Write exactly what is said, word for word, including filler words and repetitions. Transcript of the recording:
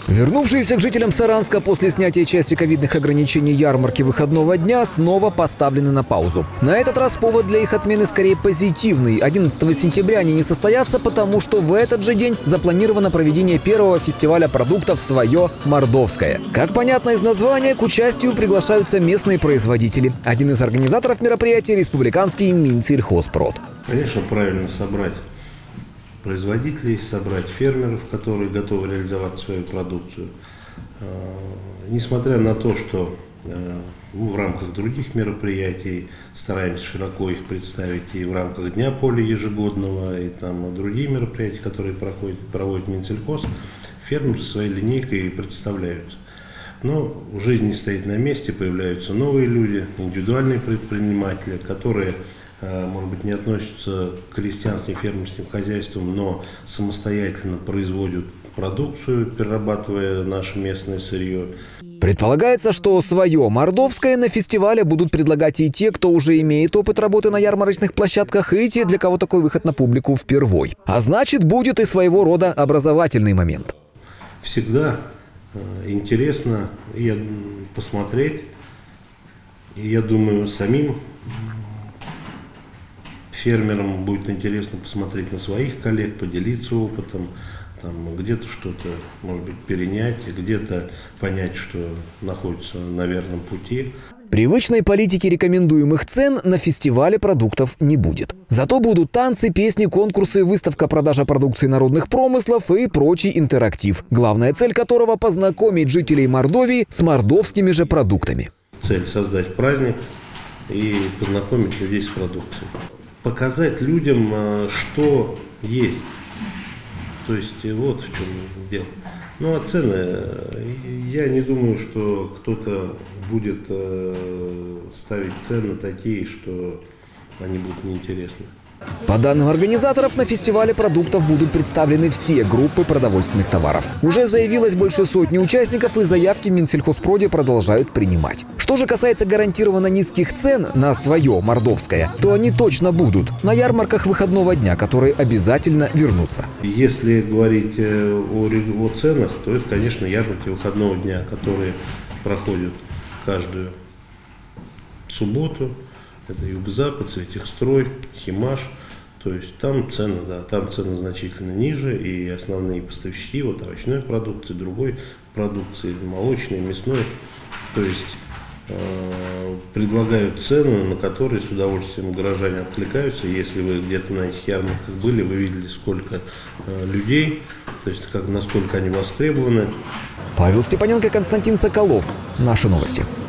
Вернувшиеся к жителям Саранска после снятия части ковидных ограничений ярмарки выходного дня снова поставлены на паузу. На этот раз повод для их отмены скорее позитивный. одиннадцатого сентября они не состоятся, потому что в этот же день запланировано проведение первого фестиваля продуктов «Свое Мордовское». Как понятно из названия, к участию приглашаются местные производители. Один из организаторов мероприятия – республиканский Минсельхозпрод. Конечно, правильно собрать производителей, собрать фермеров, которые готовы реализовать свою продукцию. Несмотря на то, что мы в рамках других мероприятий стараемся широко их представить и в рамках Дня поля ежегодного, и там другие мероприятия, которые проходят, проводит Минсельхоз, фермеры своей линейкой представляются. Но жизнь не стоит на месте, появляются новые люди, индивидуальные предприниматели, которые, может быть, не относятся к крестьянским фермерским хозяйствам, но самостоятельно производят продукцию, перерабатывая наше местное сырье. Предполагается, что «Свое Мордовское» на фестивале будут предлагать и те, кто уже имеет опыт работы на ярмарочных площадках, и те, для кого такой выход на публику впервой. А значит, будет и своего рода образовательный момент. Всегда интересно и посмотреть, и я думаю, самим фермерам будет интересно посмотреть на своих коллег, поделиться опытом, там где-то что-то, может быть, перенять, где-то понять, что находится на верном пути. Привычной политики рекомендуемых цен на фестивале продуктов не будет. Зато будут танцы, песни, конкурсы, выставка, продажа продукции народных промыслов и прочий интерактив, главная цель которого – познакомить жителей Мордовии с мордовскими же продуктами. Цель – создать праздник и познакомить людей с продукцией. Показать людям, что есть. То есть вот в чем дело. Ну а цены, я не думаю, что кто-то будет ставить цены такие, что они будут неинтересны. По данным организаторов, на фестивале продуктов будут представлены все группы продовольственных товаров. Уже заявилось больше сотни участников, и заявки в Минсельхозпроде продолжают принимать. Что же касается гарантированно низких цен на «Свое Мордовское», то они точно будут на ярмарках выходного дня, которые обязательно вернутся. Если говорить о, о ценах, то это, конечно, ярмарки выходного дня, которые проходят каждую субботу. Это Юго-Запад, Цветехстрой, Химаш. То есть там цены, да, там цены значительно ниже, и основные поставщики, вот овощной продукции, другой продукции, молочной, мясной, то есть э, предлагают цены, на которые с удовольствием горожане откликаются. Если вы где-то на этих ярмарках были, вы видели, сколько э, людей, то есть как, насколько они востребованы. Павел Степаненко, Константин Соколов. Наши новости.